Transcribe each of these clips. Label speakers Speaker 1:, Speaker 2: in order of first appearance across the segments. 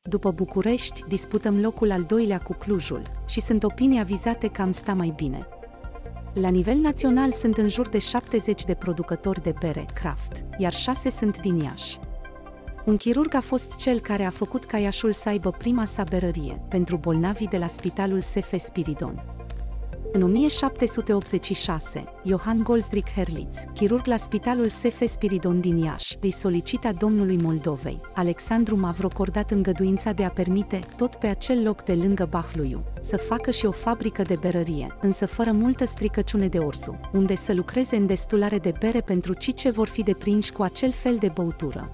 Speaker 1: După București, disputăm locul al doilea cu Clujul și sunt opinii avizate că am sta mai bine. La nivel național sunt în jur de 70 de producători de bere craft, iar 6 sunt din Iași. Un chirurg a fost cel care a făcut ca Iașul să aibă prima sa berărie pentru bolnavii de la Spitalul SF Spiridon. În 1786, Johann Goldrich Herlitz, chirurg la Spitalul SF Spiridon din Iași, îi solicita domnului Moldovei, Alexandru Mavrocordat, îngăduința de a permite, tot pe acel loc de lângă Bahluiu, să facă și o fabrică de berărie, însă fără multă stricăciune de orzu, unde să lucreze în destulare de bere pentru cei ce vor fi deprinși cu acel fel de băutură.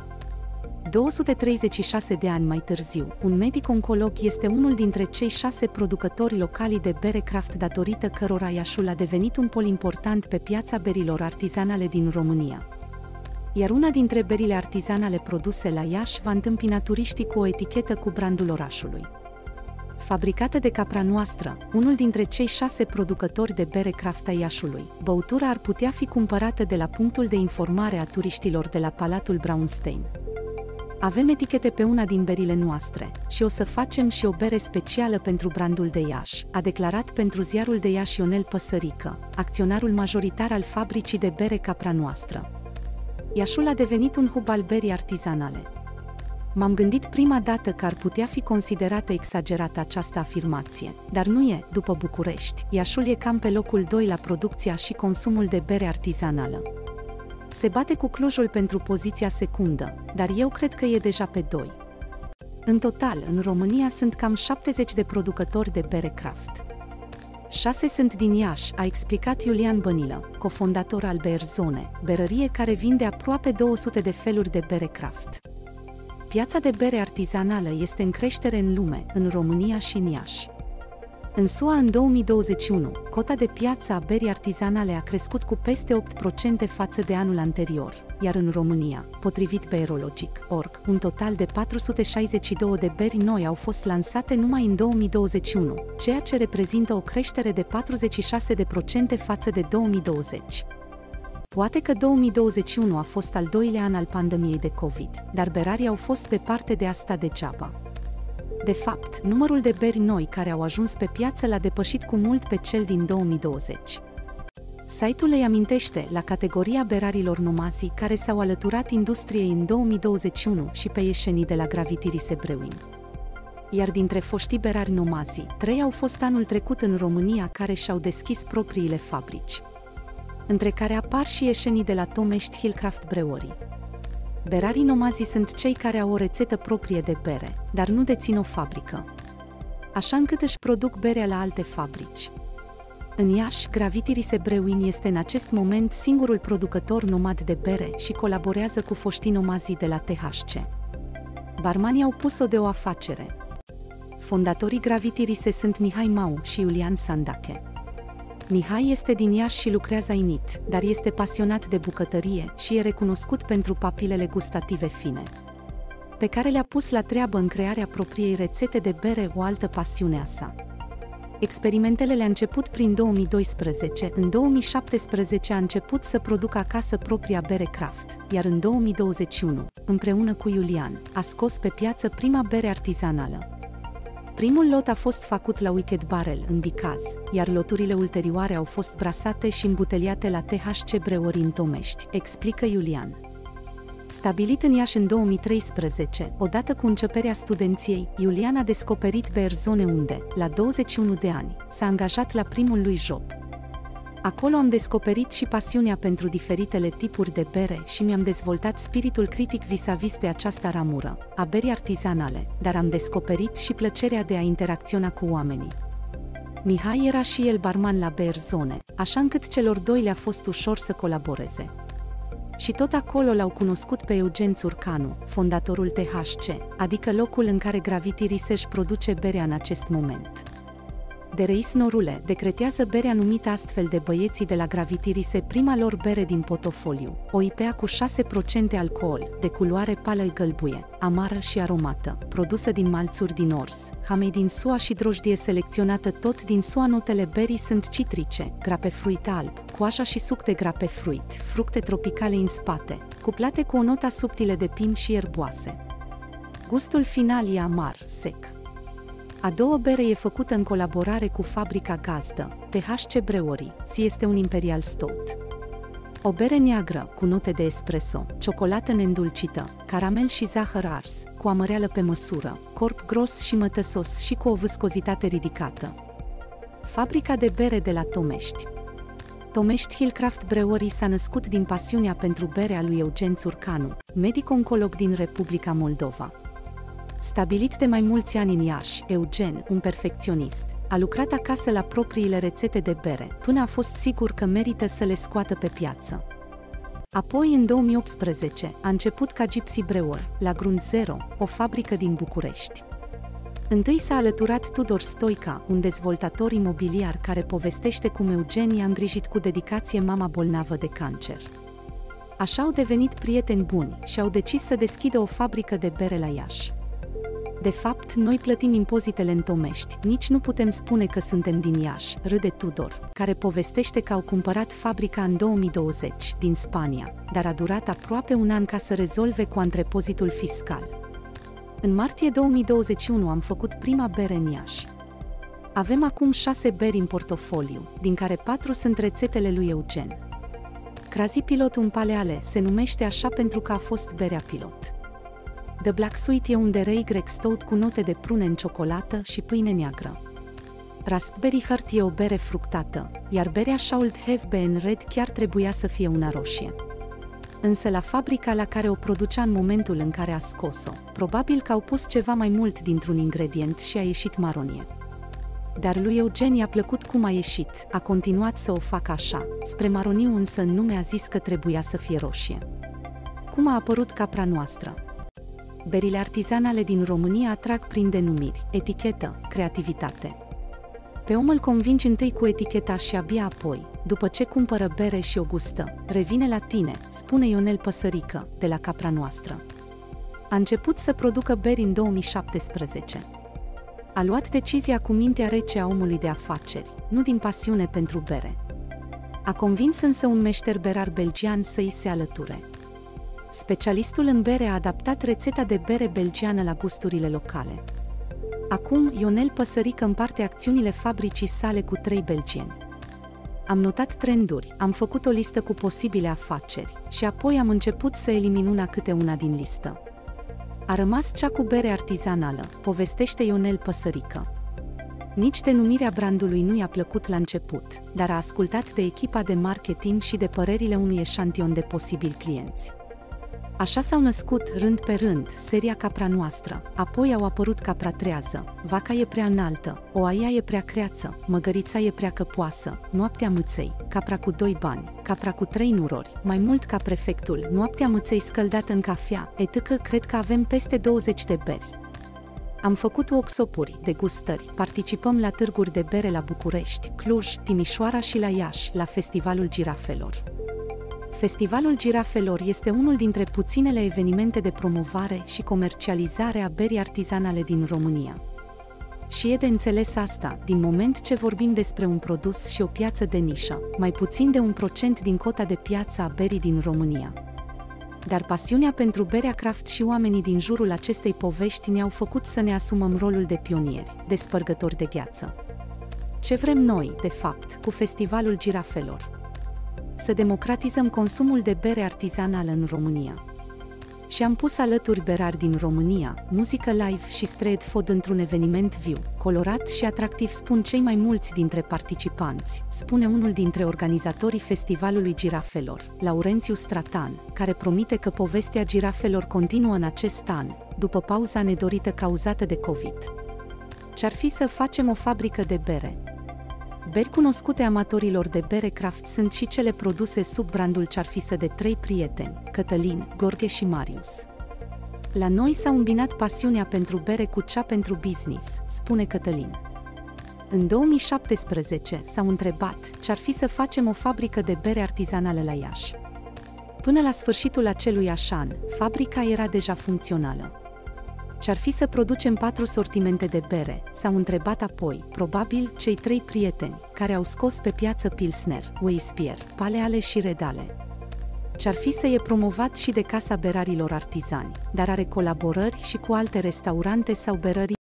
Speaker 1: 236 de ani mai târziu, un medic oncolog este unul dintre cei 6 producători locali de bere craft datorită cărora Iașul a devenit un pol important pe piața berilor artizanale din România. Iar una dintre berile artizanale produse la Iași va întâmpina turiștii cu o etichetă cu brandul orașului. Fabricată de Capra Noastră, unul dintre cei 6 producători de bere craft a Iașului, băutura ar putea fi cumpărată de la punctul de informare a turiștilor de la Palatul Braunstein. Avem etichete pe una din berile noastre și o să facem și o bere specială pentru brandul de Iași, a declarat pentru ziarul de Iași Ionel Păsărică, acționarul majoritar al fabricii de bere Capra Noastră. Iașul a devenit un hub al berii artizanale. M-am gândit prima dată că ar putea fi considerată exagerată această afirmație, dar nu e, după București, Iașul e cam pe locul 2 la producția și consumul de bere artizanală. Se bate cu Clujul pentru poziția secundă, dar eu cred că e deja pe 2. În total, în România sunt cam 70 de producători de bere craft. 6 sunt din Iași, a explicat Iulian Bănilă, cofondator al Beerzone, berărie care vinde aproape 200 de feluri de bere craft. Piața de bere artizanală este în creștere în lume, în România și în Iași. În SUA, în 2021, cota de piață a berii artizanale a crescut cu peste 8% față de anul anterior, iar în România, potrivit Beerologic.org, un total de 462 de beri noi au fost lansate numai în 2021, ceea ce reprezintă o creștere de 46% față de 2020. Poate că 2021 a fost al doilea an al pandemiei de COVID, dar berarii au fost departe de asta degeaba. De fapt, numărul de beri noi care au ajuns pe piață l-a depășit cu mult pe cel din 2020. Site-ul îi amintește la categoria berarilor nomazi care s-au alăturat industriei în 2021 și pe ieșenii de la Gravity Rise Brewing. Iar dintre foștii berari nomazi, 3 au fost anul trecut în România care și-au deschis propriile fabrici, între care apar și ieșenii de la Tomești Hillcraft Brewery. Berarii nomazi sunt cei care au o rețetă proprie de bere, dar nu dețin o fabrică, așa încât își produc berea la alte fabrici. În Iași, Gravity Rise Brewing este în acest moment singurul producător nomad de bere și colaborează cu foștii nomazi de la THC. Barmanii au pus-o de o afacere. Fondatorii Gravity Rise sunt Mihai Mau și Iulian Sandache. Mihai este din Iași și lucrează init, dar este pasionat de bucătărie și e recunoscut pentru papilele gustative fine, pe care le-a pus la treabă în crearea propriei rețete de bere, o altă pasiune a sa. Experimentele le-a început prin 2012, în 2017 a început să producă acasă propria bere craft, iar în 2021, împreună cu Iulian, a scos pe piață prima bere artizanală. Primul lot a fost făcut la Wicked Barrel, în Bicaz, iar loturile ulterioare au fost brasate și îmbuteliate la THC Brewery în Tomești, explică Iulian. Stabilit în Iași în 2013, odată cu începerea studenției, Iulian a descoperit Beerzone unde, la 21 de ani, s-a angajat la primul lui job. Acolo am descoperit și pasiunea pentru diferitele tipuri de bere și mi-am dezvoltat spiritul critic vis-a-vis de această ramură, a berii artizanale, dar am descoperit și plăcerea de a interacționa cu oamenii. Mihai era și el barman la Beerzone, așa încât celor doi le-a fost ușor să colaboreze. Și tot acolo l-au cunoscut pe Eugen Țurcanu, fondatorul THC, adică locul în care Gravity Rise își produce berea în acest moment. De Reis Norule decretează berea numită astfel de băieții de la Gravity Rise prima lor bere din portofoliu, o IPA cu 6% alcool, de culoare pală gălbuie, amară și aromată, produsă din malțuri din orz, hamei din SUA și drojdie selecționată tot din SUA. Notele berii sunt citrice, grapefruit alb, coaja și suc de grapefruit, fructe tropicale în spate, cuplate cu o notă subtilă de pin și ierboase. Gustul final e amar, sec. A doua bere e făcută în colaborare cu fabrica gazdă, THC Brewery, este un Imperial Stout. O bere neagră, cu note de espresso, ciocolată neîndulcită, caramel și zahăr ars, cu amăreală pe măsură, corp gros și mătăsos și cu o viscozitate ridicată. Fabrica de bere de la Tomești. Tomești Hill Craft Brewery s-a născut din pasiunea pentru berea lui Eugen Țurcanu, medic-oncolog din Republica Moldova. Stabilit de mai mulți ani în Iași, Eugen, un perfecționist, a lucrat acasă la propriile rețete de bere, până a fost sigur că merită să le scoată pe piață. Apoi, în 2018, a început ca Gypsy Brewer, la Grunt Zero, o fabrică din București. Întâi s-a alăturat Tudor Stoica, un dezvoltator imobiliar care povestește cum Eugen i-a îngrijit cu dedicație mama bolnavă de cancer. Așa au devenit prieteni buni și au decis să deschidă o fabrică de bere la Iași. De fapt, noi plătim impozitele în Tomești, nici nu putem spune că suntem din Iași, râde Tudor, care povestește că au cumpărat fabrica în 2020, din Spania, dar a durat aproape un an ca să rezolve cu antrepozitul fiscal. În martie 2021 am făcut prima bere în Iași. Avem acum 6 beri în portofoliu, din care 4 sunt rețetele lui Eugen. Crazy Pilot un Paleale se numește așa pentru că a fost berea pilot. The Black Sweet e un DRY stout cu note de prune în ciocolată și pâine neagră. Raspberry Heart e o bere fructată, iar berea Shalled Have Been Red chiar trebuia să fie una roșie. Însă la fabrica la care o producea în momentul în care a scos-o, probabil că au pus ceva mai mult dintr-un ingredient și a ieșit maronie. Dar lui Eugen i-a plăcut cum a ieșit, a continuat să o facă așa, spre maroniu însă în nume a zis că trebuia să fie roșie. Cum a apărut capra noastră? Berile artizanale din România atrag prin denumiri, etichetă, creativitate. Pe om îl convingi întâi cu eticheta și abia apoi, după ce cumpără bere și o gustă, revine la tine, spune Ionel Păsărică, de la capra noastră. A început să producă beri în 2017. A luat decizia cu mintea rece a omului de afaceri, nu din pasiune pentru bere. A convins însă un meșter berar belgian să îi se alăture. Specialistul în bere a adaptat rețeta de bere belgiană la gusturile locale. Acum, Ionel Păsărică împarte acțiunile fabricii sale cu 3 belgieni. Am notat trenduri, am făcut o listă cu posibile afaceri și apoi am început să elimin una câte una din listă. A rămas cea cu bere artizanală, povestește Ionel Păsărică. Nici denumirea brandului nu i-a plăcut la început, dar a ascultat de echipa de marketing și de părerile unui eșantion de posibili clienți. Așa s-au născut, rând pe rând, seria Capra noastră, apoi au apărut Capra trează, Vaca e prea înaltă, Oaia e prea creață, Măgărița e prea căpoasă, Noaptea mâței, Capra cu 2 bani, Capra cu 3 nurori, mai mult ca prefectul, Noaptea mâței scăldată în cafea, etc. Cred că avem peste 20 de beri. Am făcut workshop-uri, degustări, participăm la târguri de bere la București, Cluj, Timișoara și la Iași, la Festivalul Girafelor. Festivalul Girafelor este unul dintre puținele evenimente de promovare și comercializare a berii artizanale din România. Și e de înțeles asta, din moment ce vorbim despre un produs și o piață de nișă, mai puțin de 1% din cota de piață a berii din România. Dar pasiunea pentru berea craft și oamenii din jurul acestei povești ne-au făcut să ne asumăm rolul de pionieri, de spărgători de gheață. Ce vrem noi, de fapt, cu Festivalul Girafelor? Să democratizăm consumul de bere artizanală în România. Și am pus alături berari din România, muzică live și street food într-un eveniment viu, colorat și atractiv, spun cei mai mulți dintre participanți, spune unul dintre organizatorii Festivalului Girafelor, Laurențiu Stratan, care promite că povestea girafelor continuă în acest an, după pauza nedorită cauzată de COVID. Ce-ar fi să facem o fabrică de bere? Beri cunoscute amatorilor de bere craft sunt și cele produse sub brandul Cearfisă de 3 prieteni, Cătălin, Gorghe și Marius. La noi s-a îmbinat pasiunea pentru bere cu cea pentru business, spune Cătălin. În 2017 s-au întrebat ce-ar fi să facem o fabrică de bere artizanală la Iași. Până la sfârșitul aceluiași an, fabrica era deja funcțională. Ce-ar fi să producem 4 sortimente de bere, s-au întrebat apoi, probabil, cei 3 prieteni, care au scos pe piață Pilsner, Weissbier, Paleale și Redale. Ce-ar fi să e promovat și de Casa Berarilor Artizani, dar are colaborări și cu alte restaurante sau berării